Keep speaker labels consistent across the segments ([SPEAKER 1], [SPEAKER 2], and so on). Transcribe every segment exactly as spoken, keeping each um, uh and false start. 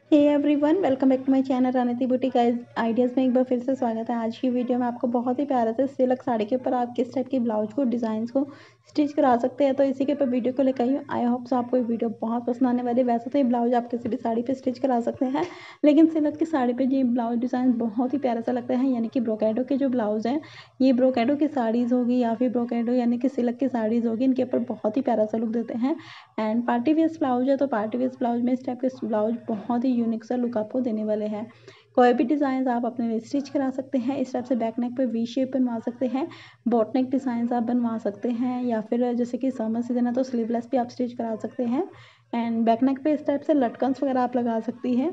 [SPEAKER 1] Hey everyone, welcome back to my channel Rananiti boutique ideas में एक बार फिर से स्वागत है। आज की वीडियो में आपको बहुत ही प्यारा से सिल्क साड़ी के ऊपर आप किस टाइप की ब्लाउज को डिज़ाइंस को स्टिच करा सकते हैं, तो इसी के ऊपर वीडियो को लेकर आई हूँ। आई होप सो आपको ये वीडियो बहुत पसंद आने वाली है। वैसे तो ये ब्लाउज आप किसी भी साड़ी पे स्टिच करा सकते हैं, लेकिन सिल्क की साड़ी पे ये ब्लाउज डिज़ाइन बहुत ही प्यारा सा लगता है। यानी कि ब्रोकेडो के जो ब्लाउज़ हैं, ये ब्रोकेडो की साड़ीज़ होगी या फिर ब्रोकेडो यानी कि सिल्क की साड़ीज़ होगी, इनके ऊपर बहुत ही प्यारा सा लुक देते हैं। एंड पार्टी वेयर ब्लाउज है, तो पार्टी वेयर ब्लाउज में इस टाइप के ब्लाउज बहुत ही यूनिक सा लुक आपको देने वाले हैं। कोई भी डिज़ाइन आप अपने लिए स्टिच करा सकते हैं। इस टाइप से बैक नेक पे वी शेप बनवा सकते हैं, बॉट नेक डिज़ाइन आप बनवा सकते हैं, या फिर जैसे कि समर सीजन है तो स्लीवलेस भी आप स्टिच करा सकते हैं। एंड बैक नेक पे इस टाइप से लटकन्स वगैरह आप लगा सकती हैं।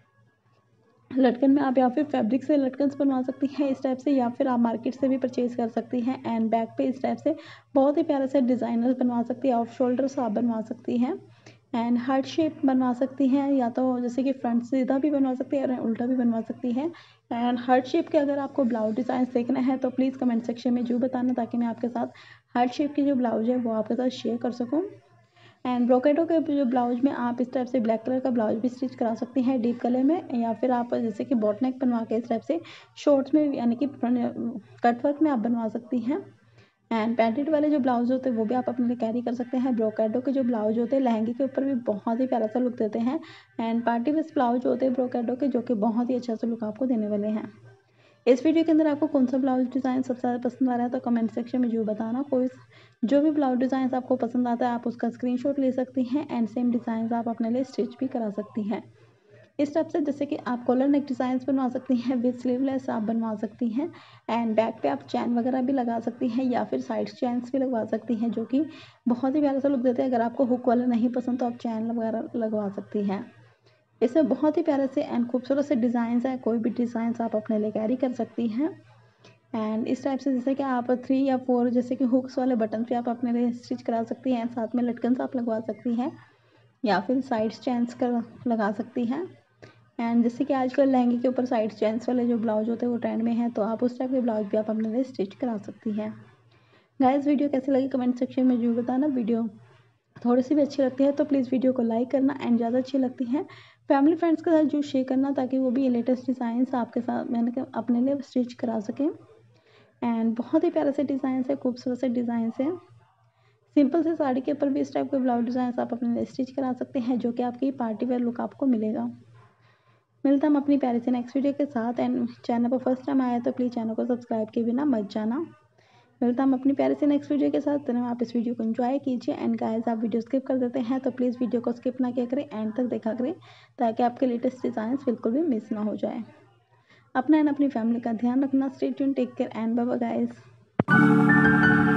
[SPEAKER 1] लटकन में आप या फिर फैब्रिक से लटकन्स बनवा सकती हैं इस टाइप से, या फिर आप मार्केट से भी परचेज़ कर सकती हैं। एंड बैक पे इस टाइप से बहुत ही प्यारे से डिज़ाइनर बनवा सकती हैं। ऑफ शोल्डर्स आप बनवा सकती हैं एंड हार्ट शेप बनवा सकती हैं, या तो जैसे कि फ्रंट सीधा भी बनवा सकती है और उल्टा भी बनवा सकती हैं। एंड हार्ट शेप के अगर आपको ब्लाउज डिज़ाइन देखना है तो प्लीज़ कमेंट सेक्शन में जरूर बताना, ताकि मैं आपके साथ हार्ट शेप की जो ब्लाउज है वो आपके साथ शेयर कर सकूँ। एंड ब्रोकेडो के जो ब्लाउज में आप इस टाइप से ब्लैक कलर का ब्लाउज भी स्टिच करा सकती हैं डीप कलर में, या फिर आप जैसे कि बॉट नेक बनवा के इस टाइप से शॉर्ट्स में यानी कि कट वर्क में आप बनवा सकती हैं। एंड पैंटेड वाले जो ब्लाउज होते हैं वो भी आप अपने लिए कैरी कर सकते हैं। ब्रोकेडो के जो ब्लाउज होते हैं लहंगे के ऊपर भी बहुत ही प्यारा सा लुक देते हैं। एंड पार्टी वेयर ब्लाउज होते हैं ब्रोकेडो के, जो कि बहुत ही अच्छा सा लुक आपको देने वाले हैं। इस वीडियो के अंदर आपको कौन सा ब्लाउज डिज़ाइन सबसे ज़्यादा पसंद आ रहा है तो कमेंट सेक्शन में जरूर बताना। कोई जो भी ब्लाउज डिज़ाइन आपको पसंद आता है आप उसका स्क्रीनशॉट ले सकती हैं, एंड सेम डिज़ाइन आप अपने लिए स्टिच भी करा सकती हैं। इस टाइप से जैसे कि आप कॉलर नेक डिज़ाइंस बनवा सकती हैं, विद स्लीवलेस आप बनवा सकती हैं। एंड बैक पे आप चैन वगैरह भी लगा सकती हैं, या फिर साइड चैन्स भी लगवा सकती हैं, जो कि बहुत ही प्यारा सा लुक देते हैं। अगर आपको हुक वाला नहीं पसंद तो आप चैन वगैरह लगवा सकती हैं। इसमें बहुत ही प्यारे से एंड खूबसूरत से डिज़ाइंस हैं। कोई भी डिज़ाइंस आप अपने लिए कैरी कर सकती हैं। एंड इस टाइप से जैसे कि आप थ्री या फोर जैसे कि हुक्स वाले बटन पे आप अपने लिए स्टिच करा सकती हैं। साथ में लटकन आप लगवा सकती हैं, या फिर साइड चैन्स कर लगा सकती हैं। एंड जैसे कि आजकल लहंगे के ऊपर साइड चैन्स वाले जो ब्लाउज होते हैं वो ट्रेंड में है, तो आप उस टाइप के ब्लाउज भी आप अपने लिए स्टिच करा सकती हैं। गाइस, वीडियो कैसी लगी कमेंट सेक्शन में जरूर बताना। वीडियो थोड़ी सी भी अच्छी लगती है तो प्लीज़ वीडियो को लाइक करना, एंड ज़्यादा अच्छी लगती है फैमिली फ्रेंड्स के साथ जो शेयर करना, ताकि वो भी लेटेस्ट डिज़ाइंस आपके साथ मैंने कहा अपने लिए स्टिच करा सकें। एंड बहुत ही प्यारे से डिज़ाइन है, खूबसूरत से डिज़ाइन है। सिंपल से साड़ी के ऊपर भी इस टाइप के ब्लाउज डिज़ाइन आप अपने लिए स्टिच करा सकते हैं, जो कि आपकी पार्टी वेयर लुक आपको मिलेगा। मिलता हम अपनी प्यारी से नेक्स्ट वीडियो के साथ। एंड चैनल पर फर्स्ट टाइम आया तो प्लीज़ चैनल को सब्सक्राइब किए बिना मत जाना। मिलता हम अपनी प्यारे से नेक्स्ट वीडियो के साथ। तो आप इस वीडियो को एंजॉय कीजिए। एंड गाइस, आप वीडियो स्किप कर देते हैं तो प्लीज़ वीडियो को स्किप ना किया करें, एंड तक देखा करें, ताकि आपके लेटेस्ट डिज़ाइंस बिल्कुल भी मिस ना हो जाए। अपना एंड अपनी फैमिली का ध्यान रखना। Stay tuned, take care and bye bye guys.